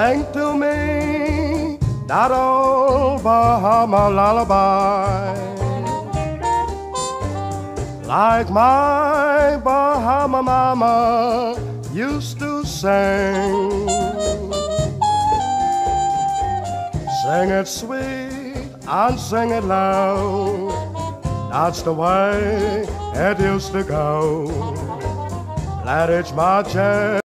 Sing to me that old Bahama lullaby, like my Bahama mama used to sing. Sing it sweet and sing it loud, that's the way it used to go. That it's my jam.